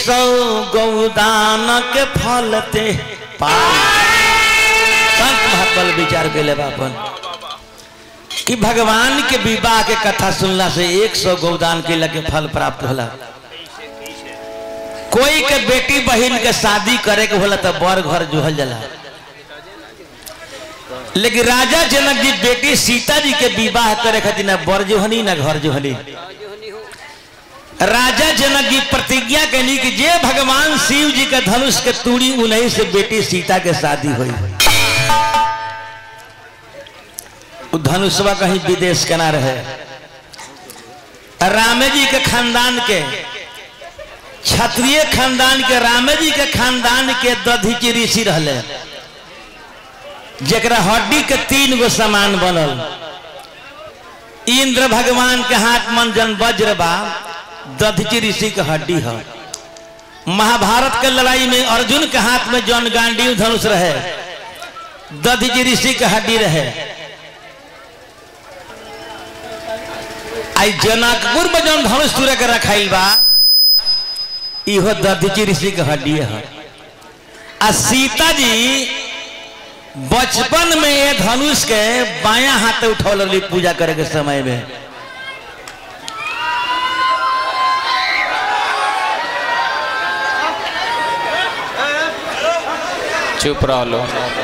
100 गौदान के फलते संत महात्मा विचार के बापन कि भगवान के विवाह के कथा सुनला से 100 गौदान के लगे फल प्राप्त होला। कोई के बेटी बहन के शादी करे के होला तो बर घर जुहल जाला, लेकिन राजा जनक जी बेटी सीता जी के विवाह करे खातिर ना बर जोहनी ना घर जोहनी। राजा जनक जी प्रतिज्ञा कैली कि जे भगवान शिव जी के धनुष के तूड़ी उन्हीं से बेटी सीता के शादी हुई। धनुषवा कहीं विदेश के ना रहे। रामे जी के खानदान के क्षत्रिय खानदान के रामे जी के खानदान के दधीचि ऋषि रहले, जेकरा हड्डी के 3 गो सामान बनल। इंद्र भगवान के हाथ मंजन वज्र बा, दधीचि ऋषि के हड्डी है। महाभारत के लड़ाई में अर्जुन के हाथ में जौन गांडीव धनुष रहे, दधीचि ऋषि के हड्डी रहे। आई जनकपुर में जौन धनुष तुरे के रखाइल बा, इहो दधीचि ऋषि के हड्डी है। आ सीता जी बचपन में ये धनुष के बायां हाथ उठौल रही पूजा करे के समय में। चुप रहो लो।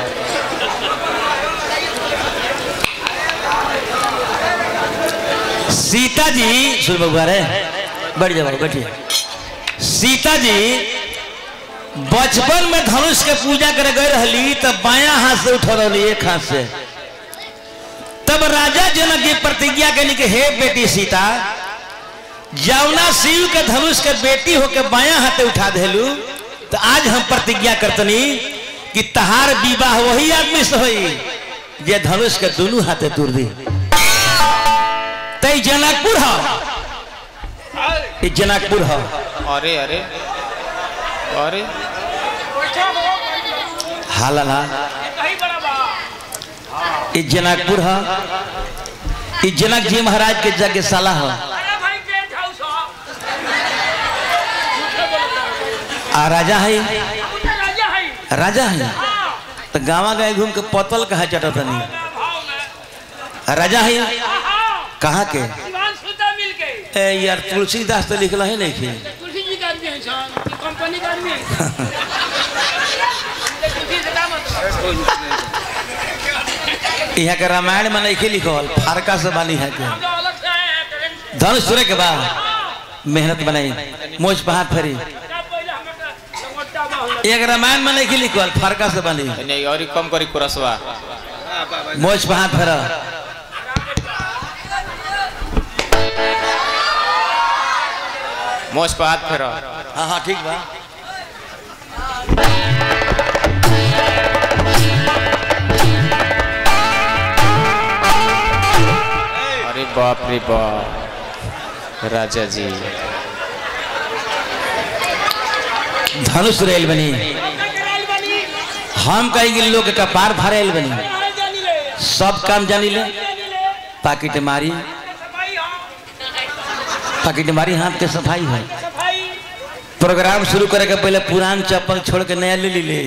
सीता जी सुन बबुआ रे, बैठ जाओ बैठिए। सीता जी बचपन में धनुष के पूजा करे गए रहली तो बायां हाथ से उठा रही, एक हाथ से। तब राजा जनक की प्रतिज्ञा कैली कि हे बेटी सीता, जौना शिव के धनुष के बेटी होके बायां हाथे उठा देलू, तो आज हम प्रतिज्ञा करतनी कि तहार विवाह वही आदमी से होई जे धनुष के दोनों हाथे तोड़ दी। तई जनकपुर है, जनकपुर है। अरे अरे अरे हाला ना, ये जनकपुर है, ये जनक जी महाराज के यज्ञशाला है। आ राजा है, राजा है तो गाँव गए घूम के पतल कहाँ चटत नहीं। राजा है कहाँ के? ए यार तुलसीदास तो लिखल है नहीं। यहाँ के रामायण में नहीं लिखल, फारका से बानी है के धनुष तुरे के बाद मेहनत बनाई, मोच पर हाथ फेरी। एक रामायण में नहीं लिखल, फारका से बानी नहीं और कम करी कुरसवा, मोच पर हाथ फेरा। मोच पर हाथ फेरा। हाँ हाँ ठीक बा। अरे बाप रे बाप, राजा जी धनुष रेल बनी। हम कहेंगे लोग का पार भरेल बनी, सब काम जानी ले। पाकिट मारी, पाकिट मारी हाथ के सफाई है। प्रोग्राम शुरू करे के पहले पुरान चप्पल छोड़ के नया ले ले।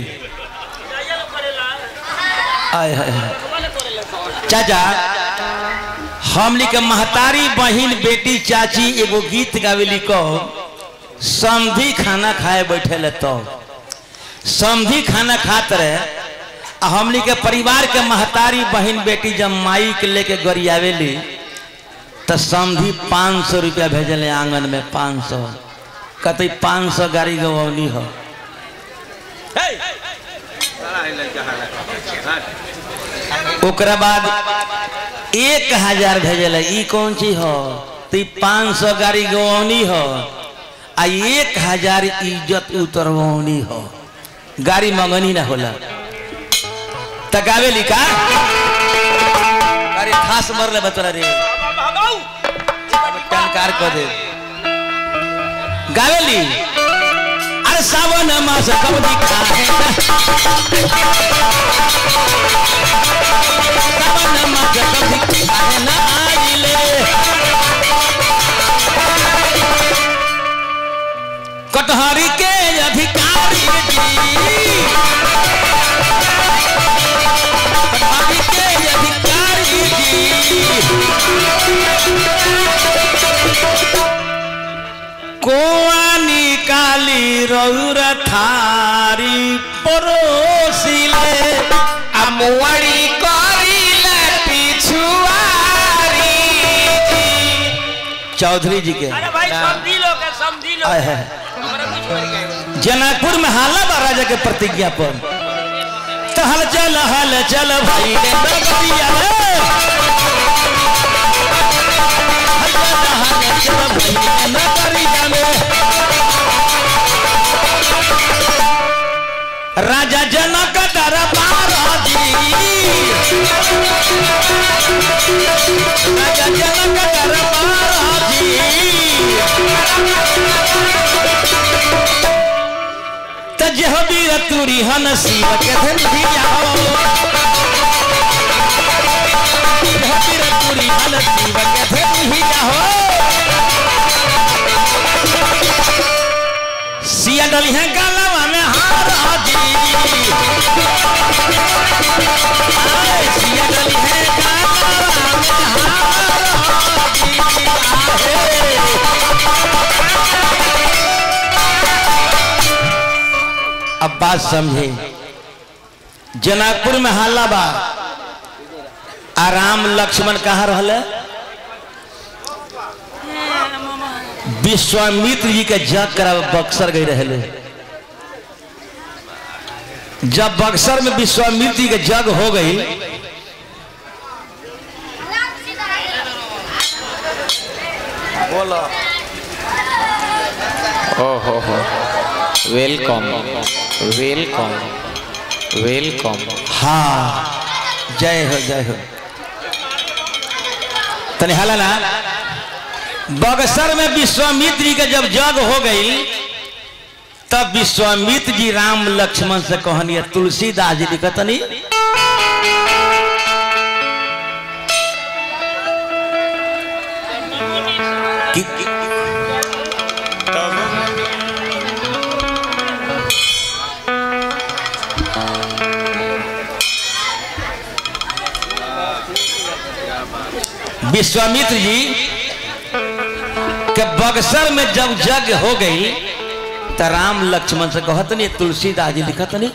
आय हाय चाचा, हमनी के महतारी बहिन बेटी चाची एगो गीत गावेली को समधी खाना खाए बैठे ले, तो समधी खाना खात रहे। हमनी के परिवार के महतारी बहिन बेटी जब माई के लेके गरियावेली तो समधी 500 रुपया भेजले आंगन में। 500 कहते 500 गाड़ी गवनी हो। ओकरा बाद 1000 भेजले, ई कौन चीज हो? तो 500 गाड़ी गवनी हो आ 1000 इज्जत उतरवनी हो। गाड़ी मंगनी ना होला तकावे लिखा। अरे खास मरले बतरा रे टनकार को दे गावेली। अरे सावन मास कब दिखा है, सावन मास कब दिखा है ना आइले। कटहरी के अधिकारी जी, कटहरी के अधिकारी जी, कोआ निकाली रौर थारी परोसिले अमुआरी करिले पिछुआरी जी। चौधरी जी के अरे भाई समझी लो के समझी लो आए हैं हमारा कुछ मर गए जनकपुर में हाला महाराजा के प्रतिज्ञा पर तो हल चल भाई ने नगरिया रे हल चल भाई ने नगरिया में राजा जनक दरबार जी, राजा जनक दरबार जी, तजह वीर तुरी हन शिव के धनिया हो, तजह वीर तुरी हन शिव के धनिया हो, सिया डली है गलवा में हारा जी, सिया डली है गलवा में हारा जी। अब बात समझे, जनकपुर में हाला बा, आराम लक्ष्मण कहाँ रहले? विश्वामित्र जी के जग करा बक्सर गई रहले। जब बक्सर में विश्वामित्र जी के जग हो गई बोलो ओहो हो वेलकम वेलकम वेलकम। हाँ जय हो तने हाला ना। बक्सर में विश्वामित्र जी के जब जग हो गई तब विश्वामित्र जी राम लक्ष्मण से कहनी, तुलसीदास जी लिखतनी विश्वामित्र जी के बक्सर में जब जग हो गई तो राम लक्ष्मण से कहत नहीं, तुलसीदास जी लिखत नहीं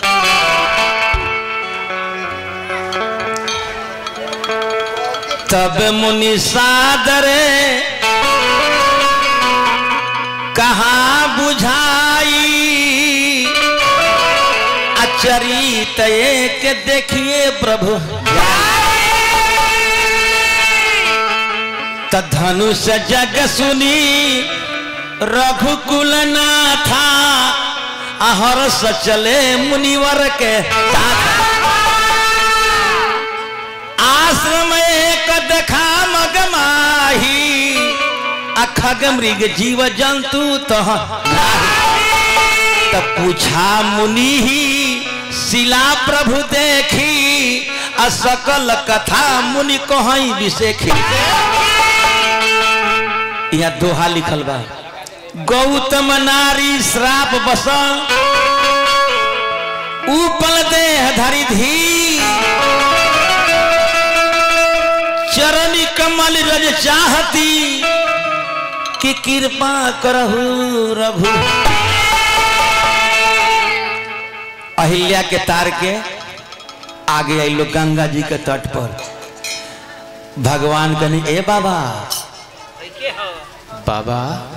तब मुनि सादरे कहाँ बुझाई, अचरित एक देखिए प्रभु धनुष जग सुनी रघुकुल नाथा, अहर्ष चले मुनिवर के आश्रम एक देखा मगमाही, अखग मृग जीव जंतु तह तब पूछा मुनि ही शिला प्रभु देखी, असकल कथा मुनि कहीं विशेखी। यहाँ दोहा लिखल बा, गौतम नारी श्राप बसल उपल देह धरि धी, चरणी कमल रज चाहती कि कृपा करहु रघु। अहिल्या के तार के आगे आई लोग गंगा जी के तट पर, भगवान कनी ए बाबा बाबा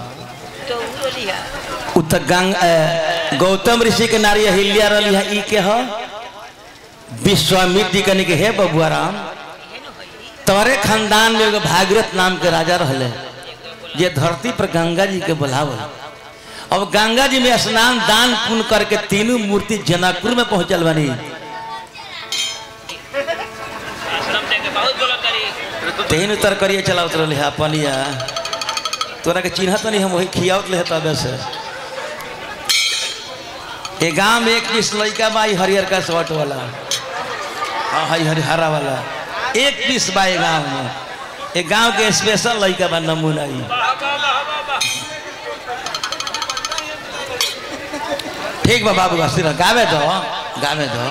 उत गौतम ऋषि के नारी अहिल्या रही है, ई के हो विश्वामित्र जी कने के हे बबुआ राम, तोरे खानदान में एगो भागीरथ नाम के राजा रहले जे धरती पर गंगा जी के बुलावल। अब गंगा जी में स्नान दान पुण्य करके तीनों मूर्ति जनकपुर में पहुंचल बनी। तीन उतर करिए चला उतर ले पनिया तोरा के चिन्ह तो नहीं, हम वही खियावत ले तबे से। ए गांव में एक पीस लड़का बा हरियर का शर्ट वाला, हाँ हरा वाला एक पीस बा गांव में। एक गांव के स्पेशल लड़का बा नमूना ही। ठीक बा बाबू हस्ती गावे दो गावे दो।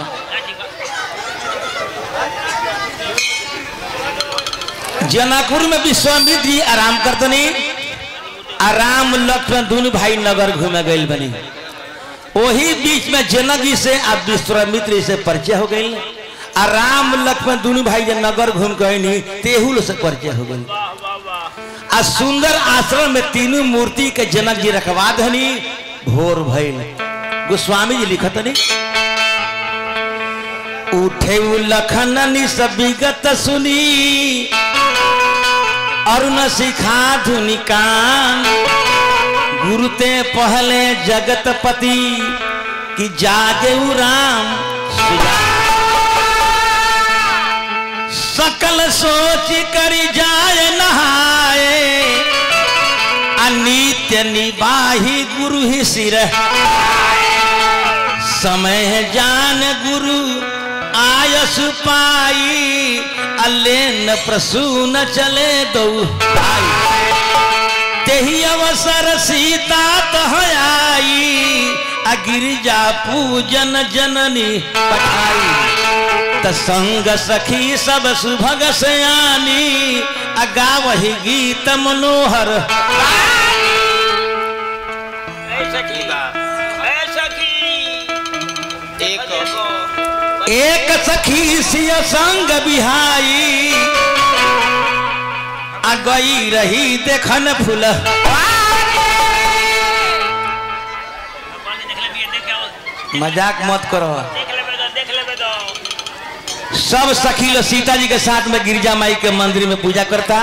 जनकपुर में विश्वामित्र जी आराम करतनी। आराम लक्ष्मण दोनों भाई नगर घूमे गए बनी। वही बीच में जनक जी से अब विश्वामित्र से परिचय हो गई। आराम लक्ष्मण दोनों भाई जब नगर घूम गए नहीं तेहुल से परिचय हो गई। आ सुंदर आश्रम में तीनों मूर्ति के जनक जी रखवा धनी। भोर भइल गोस्वामी जी लिखत नहीं। उठे लखननी सब विगत सुनी अरुण सिखा धुनि कान। गुरुते पहले जगतपति कि जागे राम सकल सोच करी जाए नहाए। अनित्य निबाही गुरु ही सिर समय जान गुरु आयस पाई। अलेन प्रसून चले दो तेही अवसर सीता तह आई। गिरिजा पूजन जननी पठाई। संग सखी सब सुभग सयानी। गावही गीत मनोहर एक सखी सिय संग बिहाई। गई रही देखन फूल। मजाक मत करो। सब सखी लोग सीता जी के साथ में गिरिजा माई के मंदिर में पूजा करता।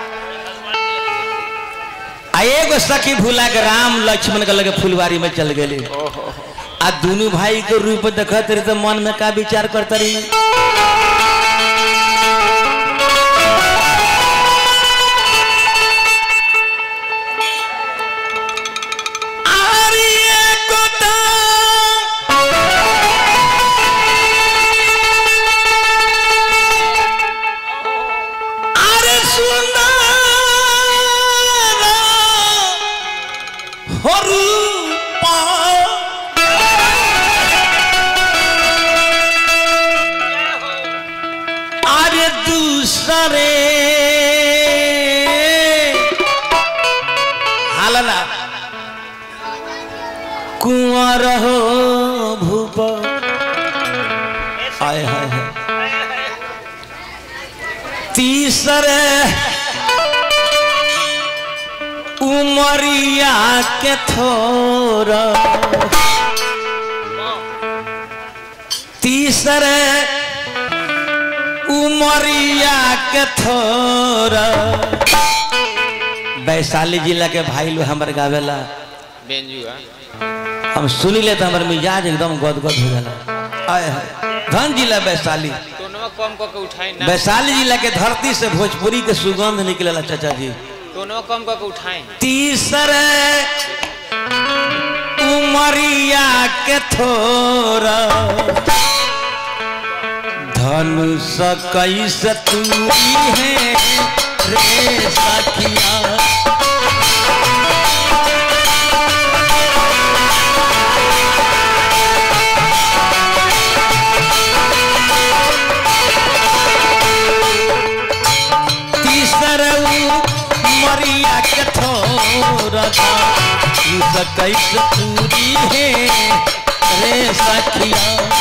एगो सखी भूला के राम लक्ष्मण के लगे फुलवारी में चल गए। आ दोनों भाई के रूप देखते रही तो मन में का विचार करता रही। कुंवर हो भूप आय हाय तीसरे उमरिया के थोरा। तीसरे उमरिया के थोरा। वैशाली जिला के भाई लोग हमारे गावेला हम सुनी ले तो हमारे मिजाज एकदम गदगद हो जाला। आए धन जिला वैशाली वैशाली जिला के धरती से भोजपुरी के सुगंध निकलेला चाचा जी। दोनों कम करके उठाएं। तीसरे उमरिया के थोरा। धनुष कैसे तूरी है रे सखिया। मरिया के थोरा कैसे पूरी है रे सखिया।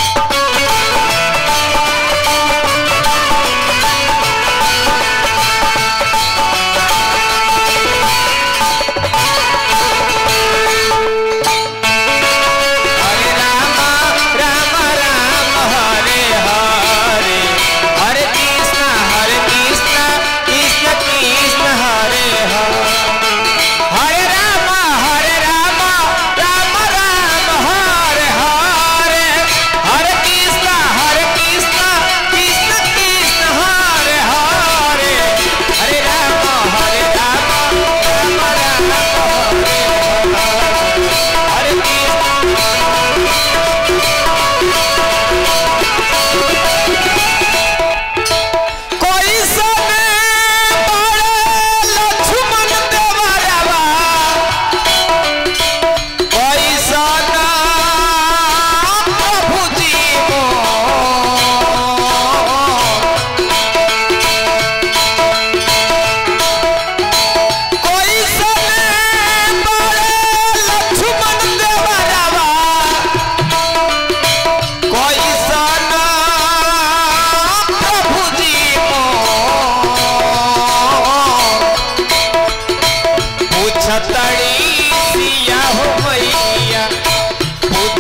हरे राम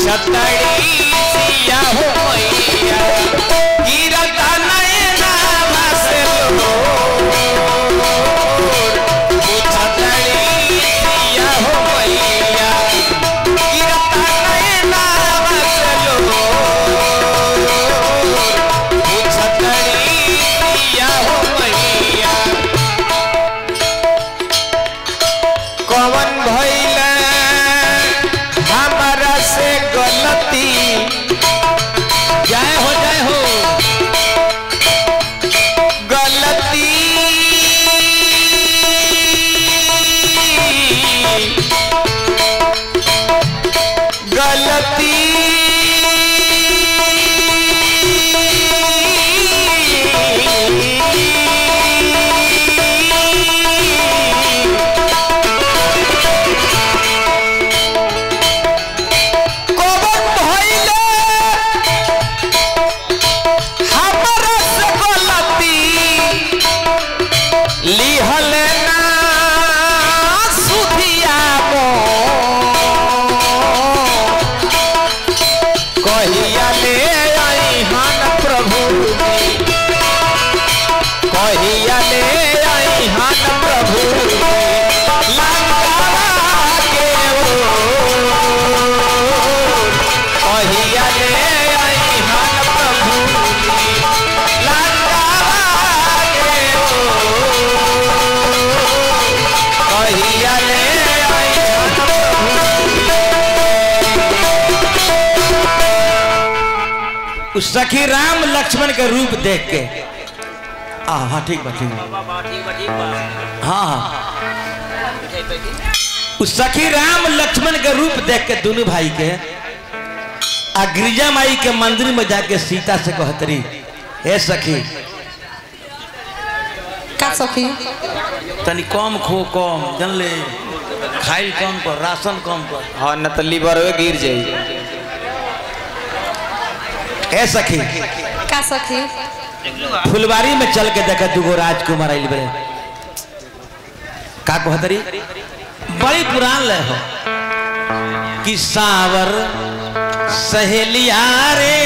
पूछतड़ी सिया हो मैया गिरता नैना से पूछतड़ी सिया हो मैया गिरता नैना से पूछतड़ी सिया हो मैया कौन भइल हमारा से गलती जय हो गलती गलती उस सखी राम लक्ष्मण के रूप देख के हाँ ठीक बा हाँ उस सखी राम लक्ष्मण के रूप देख के दोनों भाई के आ गिरिजा माई के मंदिर में जाके सीता से कहतरी हे सखी का सखी तनी कम खो कम जन ले खाइल कम कर राशन कम कर हाँ न तो लीवर गिर जाई ए सखी का सखी फुलवारी में चल के देखा दुगो राजकुमार आइल बे का कहतरी बड़ी पुरान ले हो कि सावर सहेलिया रे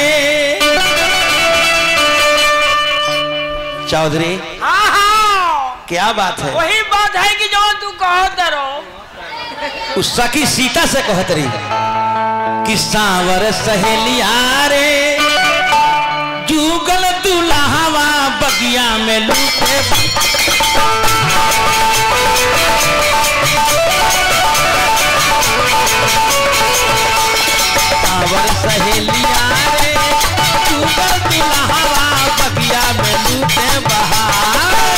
चौधरी क्या बात है वही बात है कि जो तू कहत रहो उस सखी सीता से कहतरी कि सावर सहेलिया रे जुगल दुल्हावा बगिया में लूटे सावर सहेलिया रे जुगल दुल्हावा बगिया में लूटे बहार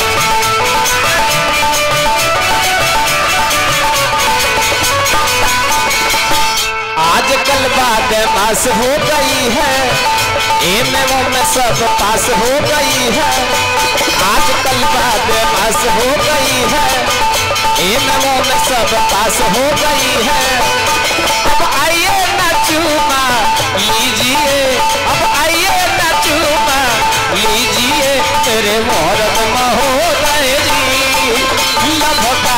आजकल बाद मास हो गई है एमएम में सब पास हो गई है आजकल बाद मास हो गई है एमएम में सब पास हो गई है अब आइए ना चूमा लीजिए अब आइए ना चूमा लीजिए तेरे मोहरत महोदय जी लभका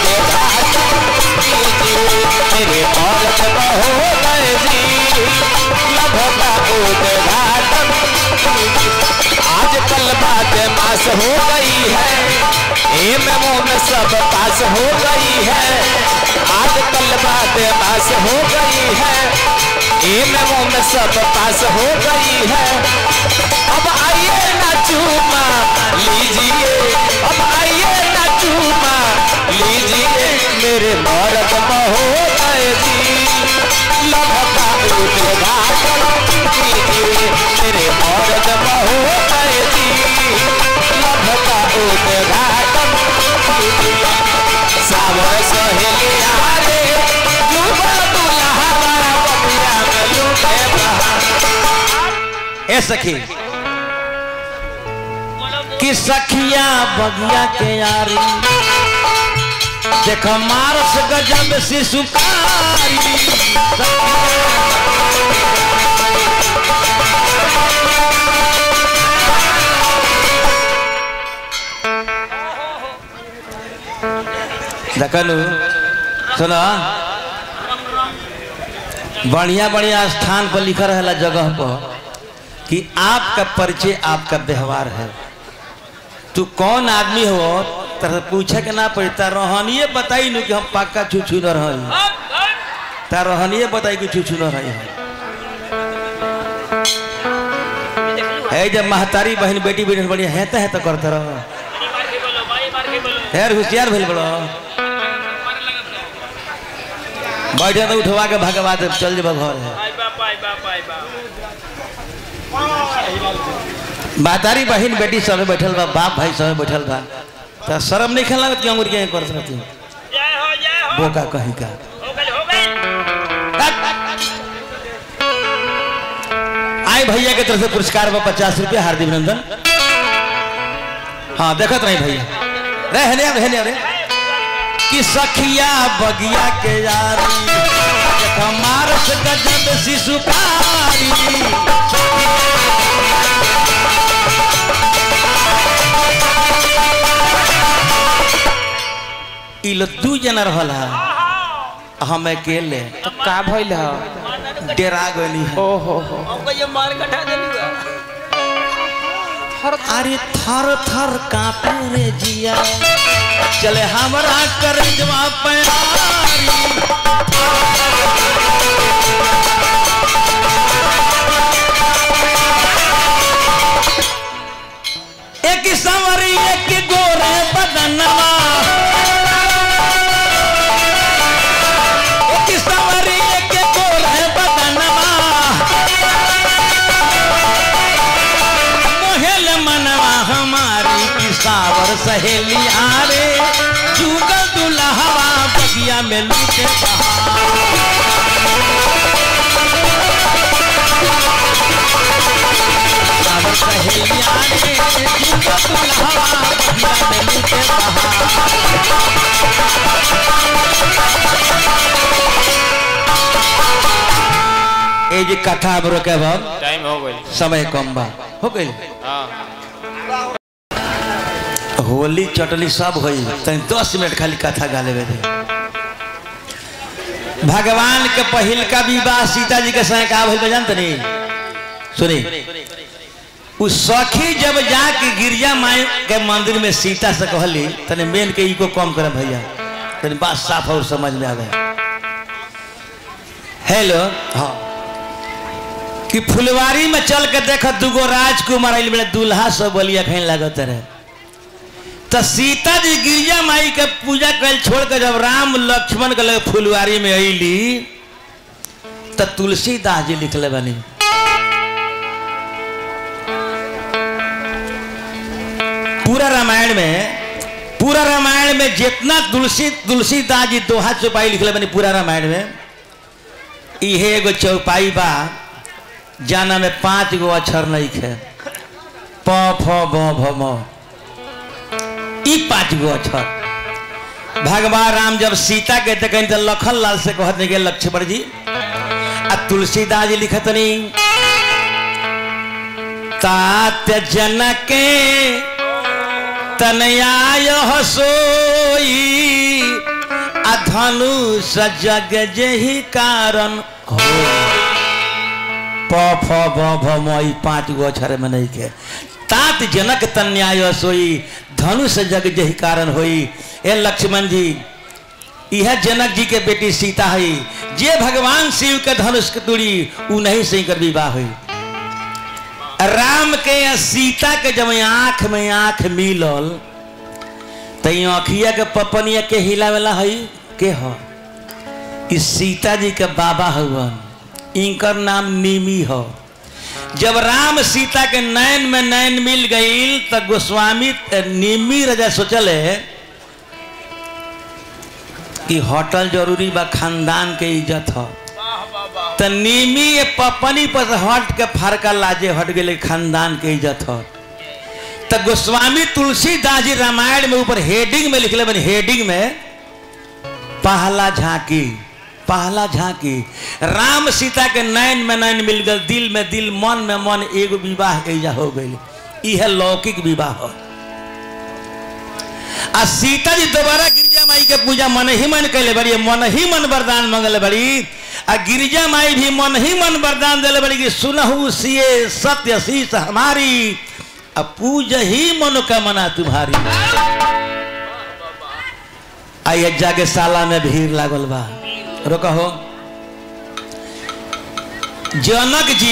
मेरे औरत महोदय जी लभका उद्घाटन आजकल बात मास हो गई है एमएमओ में सब पास हो गई है आजकल बात मास हो गई है एमएमओ में सब पास हो गई है अब आइए ना चूमा लीजिए अब आइए ना चूमा लीजिए मेरे मर्द महोदय जी लभका उद्घाटन कीजिए मेरे मर्द महोदय जी लभका उद्घाटन कीजिए सावर सहेलिया रे जुगल दुल्हावा बगिया में लूटे बहार ए सखी कि सखिया बगिया के यारी देखो मारस गजब शिशुकारी देखलू सुना बढ़िया बढ़िया स्थान पर लिखा रहेला जगह पर कि आपका परिचय आपका व्यवहार है। तू कौन आदमी हो तरह पूछे के ना पड़ता, रोहनिए बताई नु कि हम पक्का छुछू न रही, तार रोहनिए बताई कि छुछू न रही है। जब महतारी बहन बेटी बेटी बढ़िया है तो करते रहो, यार होशियार भेल बड़ो, बैठे तो उठवा के भगवा दे चल जब घर है। महतारी बहन बेटी सब बैठल बा, बाप भाई सब बैठल बा, तो शर्म नहीं खेला क्यों मुर्गियां कर सकती बोका कहीं का। आए भैया के तरफ से पुरस्कार में 50 रुपया हार्दिक अभिनंदन। हाँ देखत रही भैया रहने कि सखिया बगिया के यारी मारस गजब शिशुकारी, इलो दू जना रहल है, हम अकेले तो का भइल ह डेरा गनी है। ओहो हमको ये मार कटा देलू अरे थर थर कांपे रे जिया, चले हमरा कर जवा प्यारी। एक संवरी एक गोरे बदनवा, एक संवरी एक गोरे बदनवा, मोहेल मनवा हमारी की सावर सहेली आरे, जुगल दुल्हवा बगिया में लूटे सावर सहेली आरे, जुगल दुल्हवा बगिया में लूटे ए जी कथा बरो के बाद टाइम हो गई, समय कम बा हो गई। होली चटली सब होई, 10 मिनट खाली कथा गाले दे। भगवान के पहिल का विवाह सीता जी के संग का भइल जानते नहीं? सुनी, उस सखी जब जाके गिरजा माई के मंदिर में सीता से कहली तने मेन के इको कम करे भैया, तने बात साफ और समझ में आ गया। हेलो हाँ कि फुलवारी में चल के देखा दुगो राजकुमार आइल बड़े दूल्हा सब बोलिया कहीं लागत रहे, तो सीता जी गिरजा माई के पूजा कल छोड़ के जब राम लक्ष्मण के लगे फुलवारी में अली तो तुलसीदास जी लिखले बनी, पूरा रामायण में जितना तुलसीदास जी दोहा चौपाई लिखले बनी पूरा रामायण में, इहे एगो चौपाई बा जाना में 5 गो अक्षर नहीं है, प फ ब भ म, ई 5 गो अक्षर। भगवान राम जब सीता के देखें तो लखन लाल से कहते हैं लक्ष्मण जी, आ तुलसीदास जी लिखत नहीं, तात जनक तनयाय सोई, धनुष जग जही कारण हो। प फ ब भ म, 5 गो अक्षर में नहीं के। तात जनक तन्याय सोई, धनुष जग जही कारण होई। ए लक्ष्मण जी, यह जनक जी के बेटी सीता है, जे भगवान शिव के धनुष के तुड़ी उन्हीं से कर विवाह हुई। राम के सीता के जब आंख में आंख मिलल तो आँखिया के पपनिया के हिलावेला है के हो, इस सीता जी के बाबा हुआ, इनकर नाम निमी हो। जब राम सीता के नैन में नैन मिल गई तो गोस्वामी निमी राजा सोचल है कि होटल जरूरी बा, खानदान के इज्जत हो, तो निमी पपनी पर हट के फरका लाजे हट गए, खानदान के इज्जत हो। तो गोस्वामी तुलसीदास जी रामायण में ऊपर हेडिंग में लिखले बनी, हेडिंग में पहला झांकी, पहला झांकी। राम सीता के नैन में नैन मिल गए, दिल में दिल, मन में मन, एगो विवाह कैजा हो गई। यह लौकिक विवाह हो। आ सीता जी दोबारा गिरजा माई के पूजा मन ही मन कैले बड़ी, मन ही मन वरदान मंगल बड़ी। आ गिरिजा माई भी मन ही मन वरदान दिले बड़ी कि सुनहु सिए सत्य शीस हमारी, अब पूज ही मनोकामना तुम्हारी। आइए जाके साला में भीड़ लागल बा। रोका हो जनक जी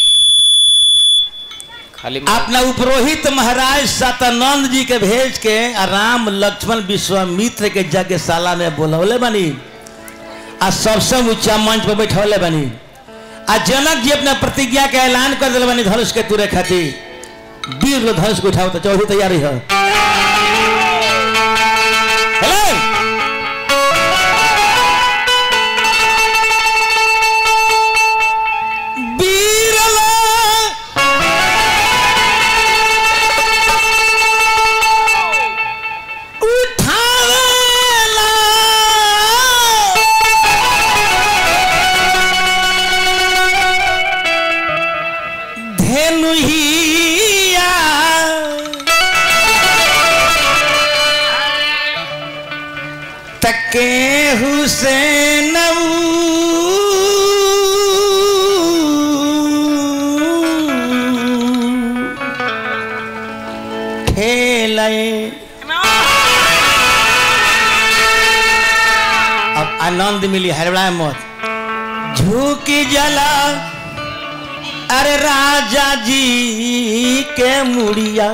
खाली अपना उपरोहित महाराज सतानंद जी के भेज के राम लक्ष्मण विश्वामित्र के यज्ञशाला में बोलौले बनी आ सबसे ऊंचा मंच पर बैठौले बनी। आ जनक जी अपना प्रतिज्ञा के ऐलान कर दिले बनी धनुष के तुरे खातिर। वीर लो धनुष को उठाओ तो चौधरी तैयारी है। हुसैन खेले। अब आनंद मिली हरबड़ा मत झुकी जला अरे राजा जी के मुड़िया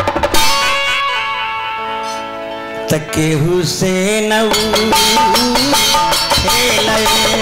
तके हुसैन खेले।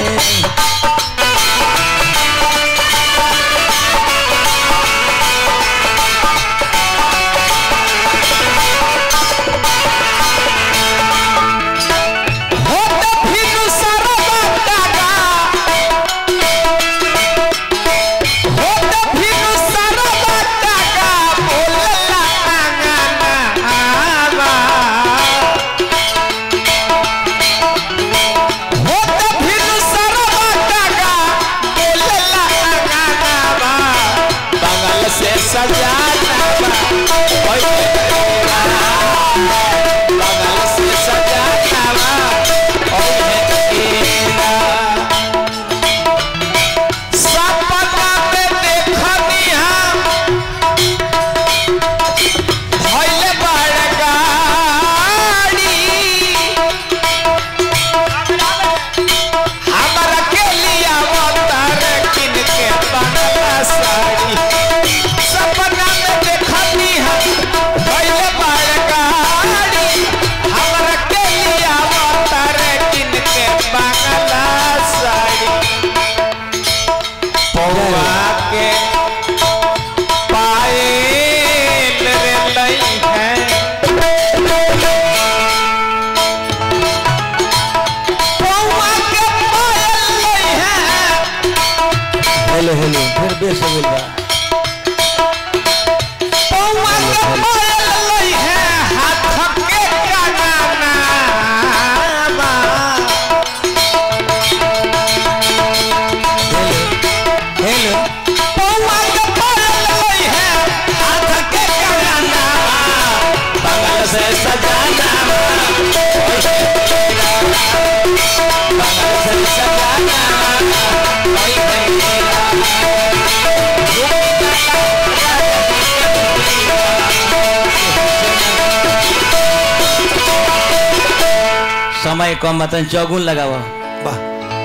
समय कम मतन चौगुन लगावा। वाह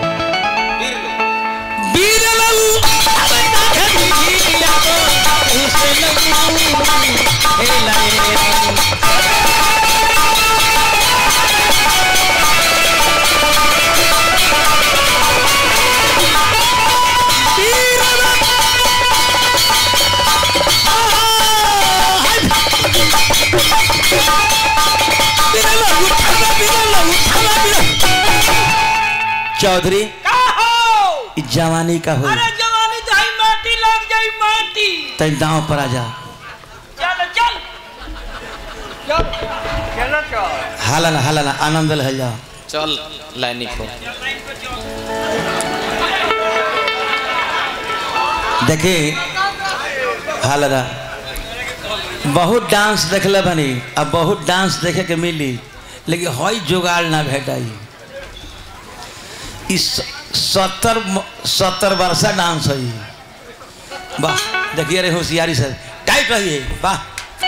चौधरी जवानी का हो। अरे जवानी तो ही माटी लग जाई माटी। तै दांव पर आ जा। चल चल चल चल चल हाला ना आनंद ले जा। चल लाइनी को देखे हाला बहुत डांस देखले बनी अब बहुत डांस देखे के मिली लेकिन हई जुगाड़ ना भेटाई। इस 70 वर्षा डांस है। वाह देखिए रे होशियारी सर टाइट रहिए। वाह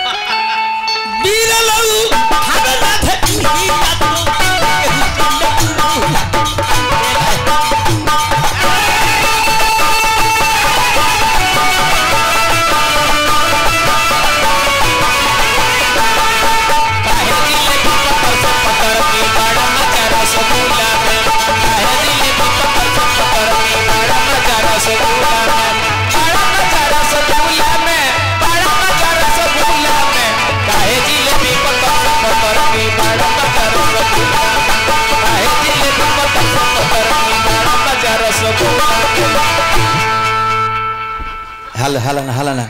हला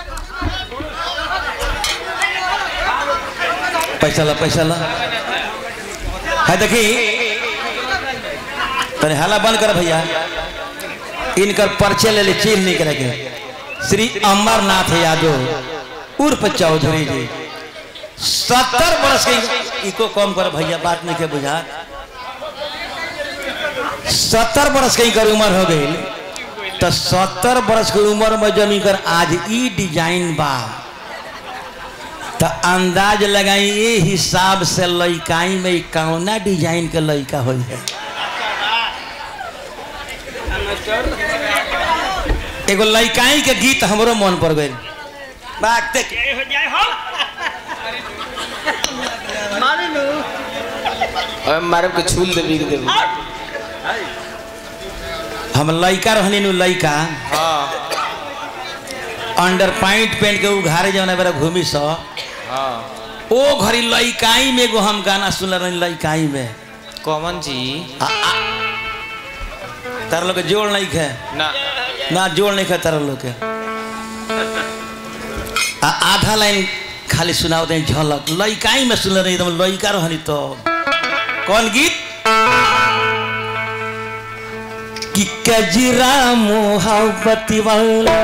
पैसा ला है देखी तने हाला बंद कर भैया। इनकर पर्चे ले चीन नहीं करेंगे। श्री अमरनाथ यादव उर्फ चौधरी जी 70 वर्ष के इको कम कर भैया बात नहीं के बुझा। 70 वर्ष की उम्र हो गई तो 70 वर्ष की उम्र में जब इनकर आज ई डिजाइन बा तो अंदाज लगाई ये हिसाब से लइकाई में कौना डिजाइन के लइका हो है। एगो लइकाई के गीत हमरो मन पर गए मारे के छूल देवी के देवी। हम लइका रहनी नु लइका अंडर पैंट पहन के उघारे जौन बेरा घूमी सो ओ घड़ी लइकाई में एगो हम गाना सुन रही लइकाई में। कॉमन जी तार लोग के जोड़ नहीं है ना जोड़ नहीं है तार लोग के। आधा लाइन खाली सुनाओ दे झलक लइकाई में सुन रही एकदम लइका रहनी। तो कौन गीत कि कजरा मोहब्बती वाला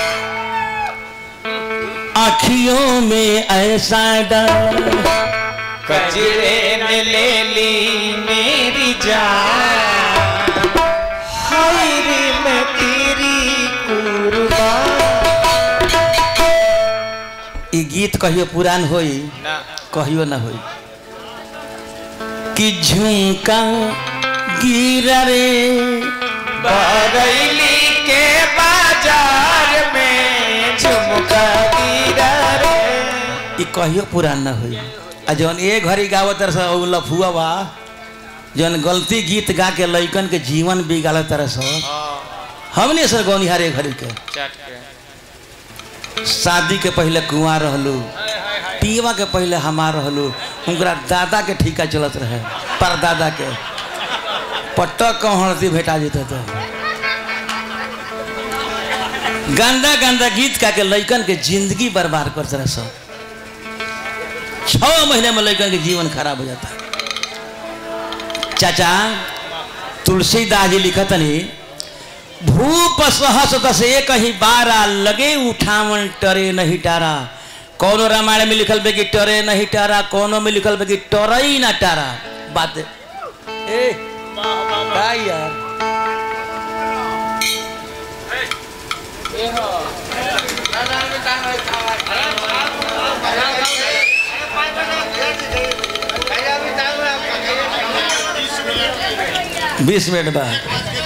आँखियों में ऐसा डर कजरे ने ले ली मेरी जान हाय रे मैं तेरी कुर्बान। ये गीत कहियो पुरान होई कहियो ना होई कि झुमका गिरा रे बरैली के बाजार में झुमका गिरा रे। ये कहियो पुरान ना होई। आ जौन ए घड़ी गावत तरह से लफुआ बा जौन गलती गीत गा के लइकन के जीवन बिगाड़ तरह से हमने सर गौनिहारे घड़ी के शादी के पहले कुआं रहलू पीवा के पहले हमार रहलू उनका दादा के ठीका चलत रहे परदादा के पटक हड़ती भेटा जेते तो गंदा गंदा गीत का के लइकन के जिंदगी बर्बाद कर तरह सब 6 महीने में लइकन के जीवन खराब हो जाता है। चाचा तुलसीदास जी लिखत नहीं भूप सहसत से कहीं बारा लगे उठावन टरे नहीं टारा। कौनो रामायण में लिखल बे कि टरे नहीं टारा कौनो में लिखल बे कि टरई ना टारा। बात ए यार बीस मिनट बाद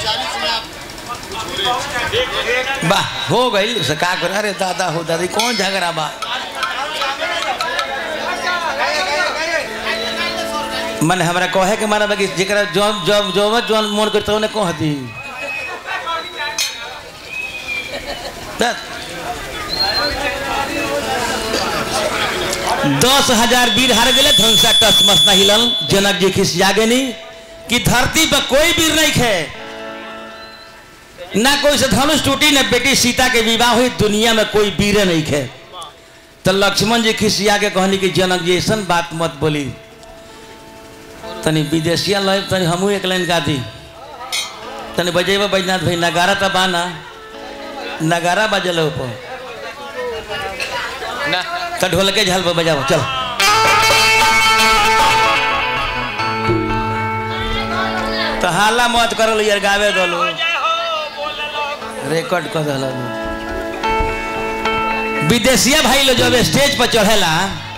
वाह हो गई उसे का कर। अरे दादा हो दादी कौन झगड़ा बा मन हमरा कहे के मारा बाकी जेकरा जब जब जब जौन मन करता ने कह दी 10,000 वीर हार गए धनुषा टस मस न हिलल। जनक जी खिसिया गए कि धरती पर कोई वीर नहीं है ना कोई से धनुष टूटी ना बेटी सीता के विवाह हुई दुनिया में कोई वीर नहीं है। तो लक्ष्मण जी खिसिया के कहनी कि जनक जी ऐसा बात मत बोली तनी विदेशिया लय तनी हमू एक लाइन गा दी तनी बजेबा बैजनाथ भाई नगारा तो बाना नगारा बजल ऊपर तो ढोल के झाल पर बजाओ चलो तो हाला मत करो यार, गावे दो लो, बोले लोग रिकॉर्ड कर दो। विदेशिया भाई लोग जब स्टेज पर चढ़ेला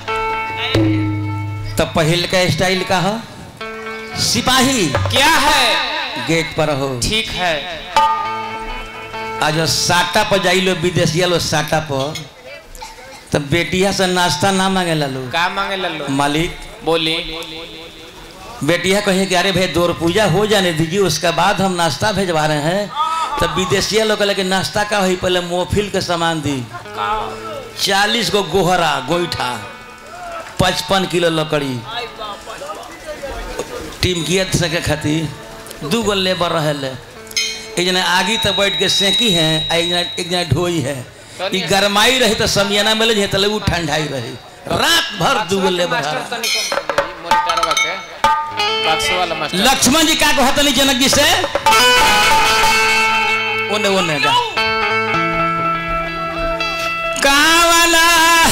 तो पहल का स्टाइल का हो सिपाही क्या है? गेट पर हो, ठीक है। आज साटा पर जाई लो विदेशिया लो साटा पर, तो बेटिया से नाश्ता ना मांगे लो। का मांगे लल्लो? मालिक बोली। बेटिया कहे कि अरे भाई दौर पूजा हो जाने दीजिए, उसके बाद हम नाश्ता भेजवा रहे हैं। तब विदेशिया लोग कहले कि नाश्ता का हुई, पहले मोफिल के सामान दी। 40 गो गोहरा गोईठा, 55 किलो लकड़ी, टीमकियत सके खाती 2 गो लेबर रहे। एक जना आगी तो बैठ के सेकी है, एक जना ढोई है। ई गरमाई रही तो समियाना मिले जे तले उ ठंडाई रही। रात भर 2 गो लेबर। लक्ष्मण जी का कहत नहीं जनक जी से, ओने ओने जा कावला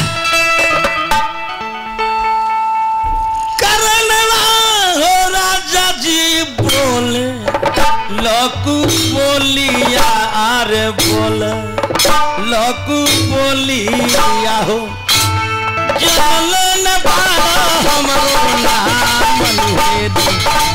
करनवा हो राजा जी बोले, लकू बोलिया आरे बोले, लकू बोलिया हो जलन बाबा हमरो नाम निवेदी।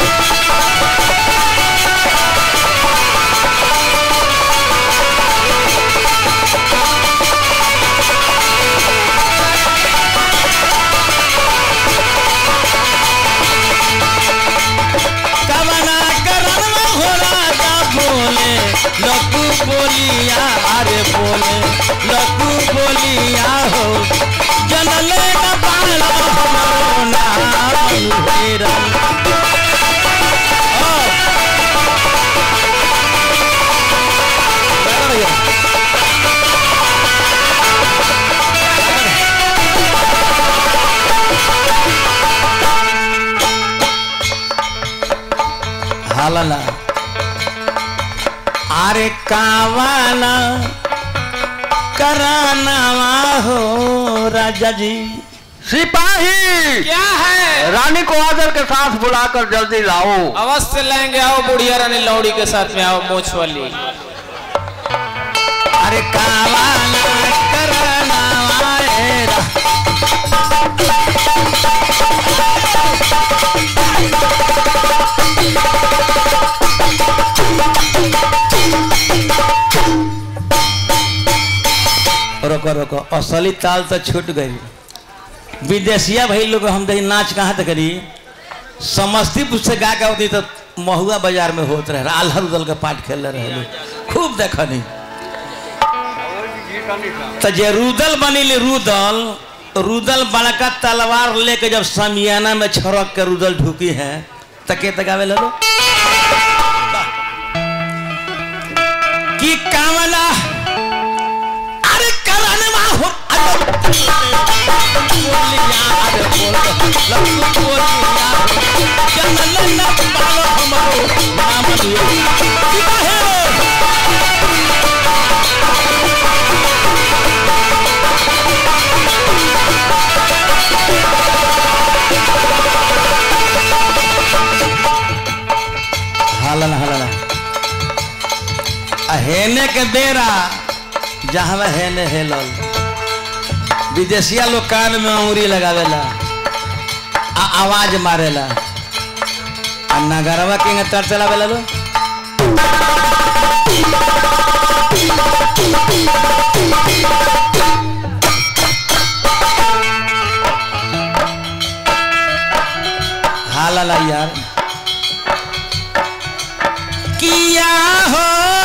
कवना करनवा हो राजा बोले, लकू बोलिया अरे बोले, लकू बोलिया हो जनले न पालो हमरो नाम निवेदी। हालना अरे कावाना करानावा हो राजा जी। सिपाही क्या है? रानी को आदर के साथ बुलाकर जल्दी लाओ। अवश्य लेंगे। आओ बुढ़िया रानी लौड़ी के साथ में आओ, मोछ वाली। अरे कावाना करानावा रोको रोको, असली ताल तो छूट गई। विदेशिया भाई लोग हम देखी नाच कहाँ तक करी, समस्तीपुर से गा के होती तो महुआ बाजार में होत रहे, आल्हर उदल के पाठ खेल रहे, खूब देखनी। तो जे रुदल बनिले रुदल, रुदल बड़का तलवार लेके जब समियाना में छड़क के रुदल ढुकी है तो के तकावे लो कि कामना अरे करनवा हो बोलिया अरे बोलिया जनल न पालो हमरो नाम लियो। हलन हलन हेने के बेरा जहाँ हेने हेलल, विदेशिया लोग कान में अंगुरी लगावेला, आवाज मारेला, नगरवा के तर चलावेला लो। हालाला यार किया हो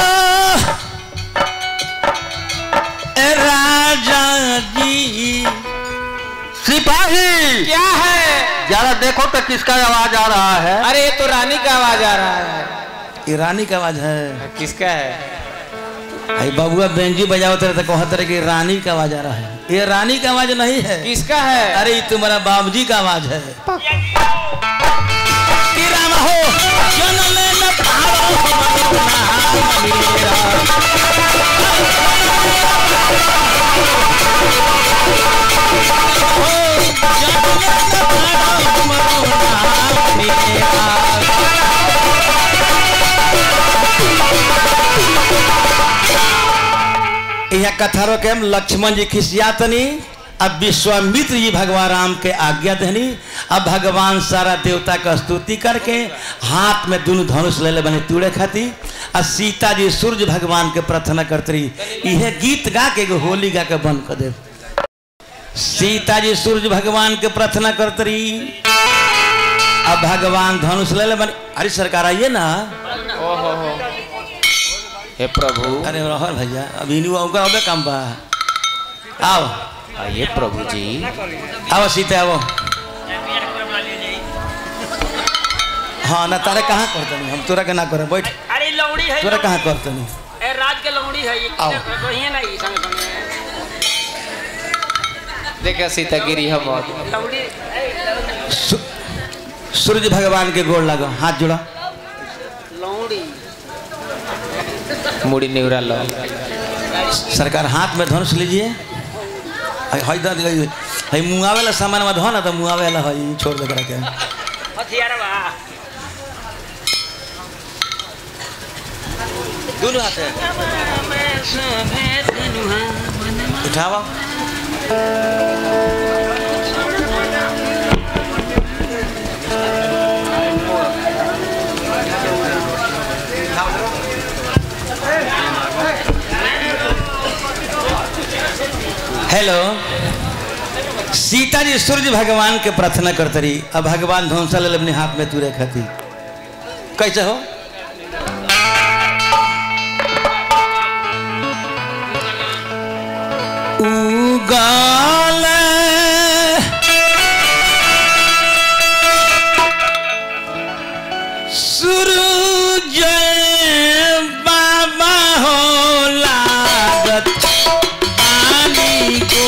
राजा जी। सिपाही क्या है? जरा देखो तो किसका आवाज आ रहा है। अरे ये तो रानी का आवाज आ रहा है। ये रानी का आवाज है। किसका है? भाई बबुआ बेंजी बजाते रहे तो कहते रहे कि रानी का आवाज आ रहा है। ये रानी का आवाज नहीं है। किसका है? अरे तुम्हारा बाबूजी का आवाज है। कि राम हो जनले न पारो हमरो नाम मेरा। हो जनले न पारो हमरो नाम मेरा। यहाँ कथारो के हम लक्ष्मण जी खिसियातनी अब विश्वामित्र जी भगवान राम के आज्ञा देनी। अब भगवान सारा देवता का स्तुति करके हाथ में दोनों धनुष ले बने तुड़े खाती। और सीता जी सूर्य भगवान के प्रार्थना करती। यह गीत गा के होली गा के बंद कर दे। सीता जी सूर्य भगवान के प्रार्थना करती। अब भगवान धनुष ले बने। अरे सरकार आइए ना। हे प्रभु। अरे रहल भैया अभी नहीं काम बा। आओ आइए प्रभु जी। आओ सीता आओ। हाँ ना तारे कहाँ करते नहीं हम तोरा के ना करे बैठ। अरे लौड़ी है तोरा कहाँ करते नहीं ए राज के लौड़ी है ये आओ। कहिए ना ये संग संग देखा सीता गिरी हम लौड़ी सूर्य भगवान के गोड़ लगो हाथ जुड़ा। लौड़ी मुड़ी निवरा लो। सरकार हाथ में धनुष लीजिए। हई मुँगा वाला सामान में धो ना तो मुँगा वाला हई छोड़ दे के हथियार बा दोनों हाथ है उठावा। हेलो सीता जी सूर्य भगवान के प्रार्थना करते रही। अब भगवान धनुषा ले अपने हाथ में तुरे खाती। कैसे हो उगाल सूरज बाबा हो लागत पानी को।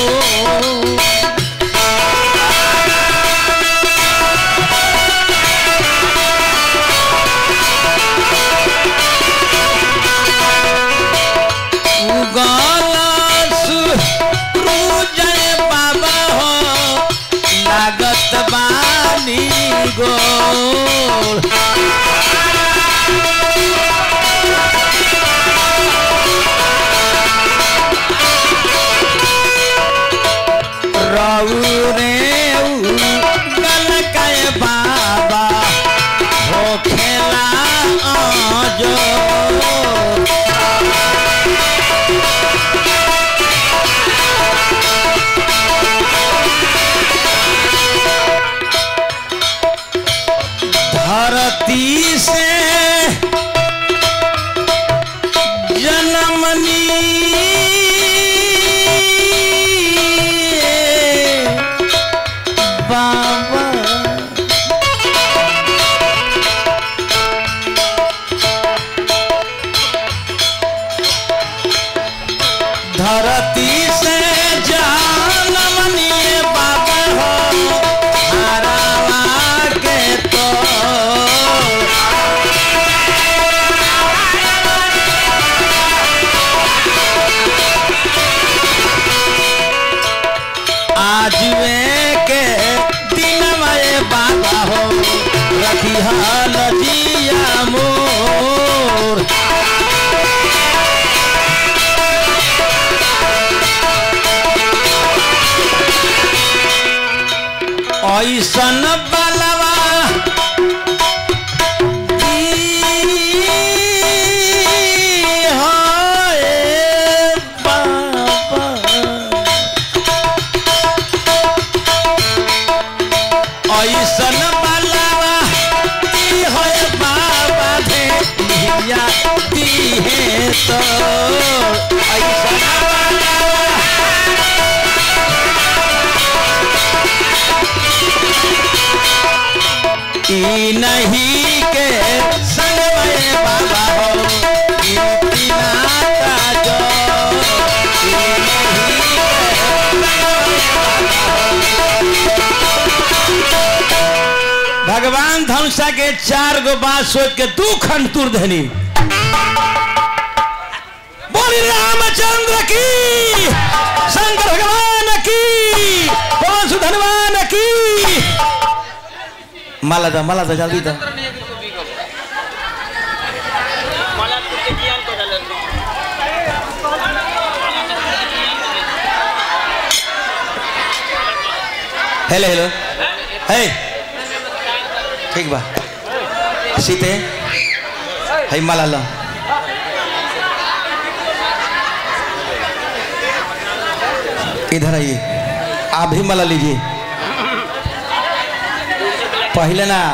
धरती से जनमनी बाबा धरती से जनमनी बाबा हो हरावा के तो आज वे के दिन में बाबा हो रखी हाल जिया मोर। ऐसन बलवा ऐसन बलवा है बाबा दे लिया दी है तो ऐसन ई नहीं के संग में बाबा हो नाता जो ई नहीं भगवान धनुषा के 4 गो बात सोच के 2 खंड तुर धनी। बोली रामचंद्र की शंकर भगवान की पवन सुत हनुमान की। माला दा जल्दी दा। हेलो हेलो हे ठीक बा सीते है माला लो इधर आइए आप भी माला लीजिए पहले ना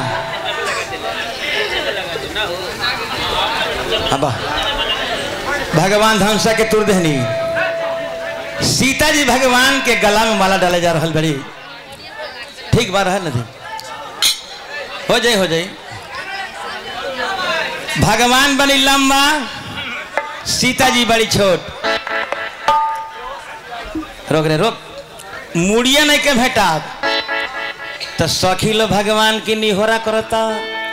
अब भगवान धनुषा के तुर देहनी सीता जी भगवान के गला में माला डाले जा रहा बड़ी ठीक बात है नहीं हो जाए भगवान बड़ी लंबा सीता जी बड़ी छोट रोक रे रोक मुड़िया नहीं के भेटा तो सखी लो भगवान की निहोरा करता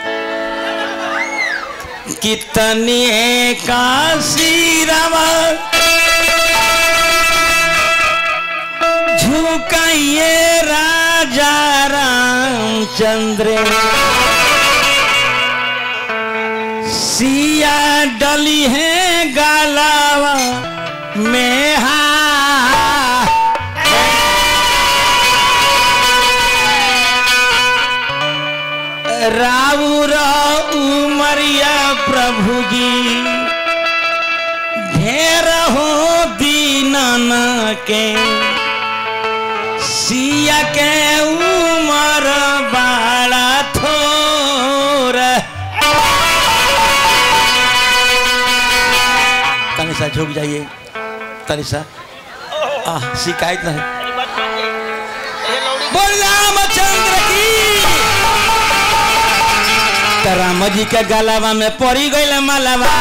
कितनी काशी रामा झुकाइए राजा रामचंद्र सिया डली है गालावा में राउर उमरिया प्रभु जी घेर हो दीनन के सिया के उमर बाड़ा थोर तनिषा झुक जाइए तनिषा शिकायत नहीं बोल रामचंद्र की राम जी के गलावा में पड़ी गई मालावा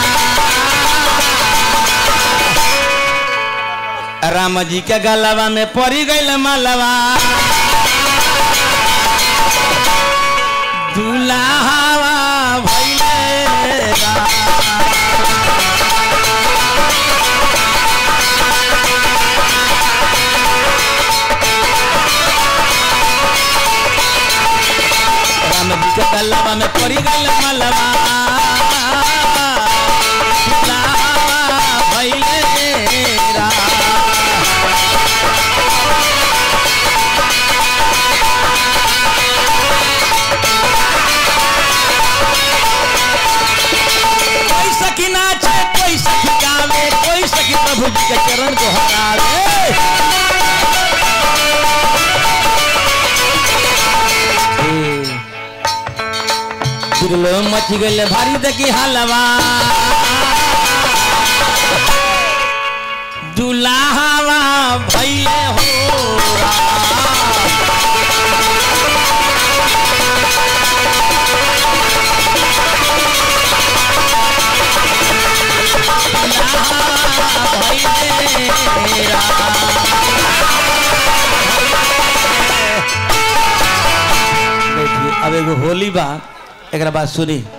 राम जी के गलावा में पड़ी गई मालावा दुल्हावा भइले राम जी के गलावा में पड़ी गई मालावा कोई सखी नाचे कोई सखी गावे कोई सखी प्रभु जी के चरण को हरावे बिरलो मच गए भारी देखी हलवा दुल्हावा भैले हो अब एगो होली बा एक बात सुनी।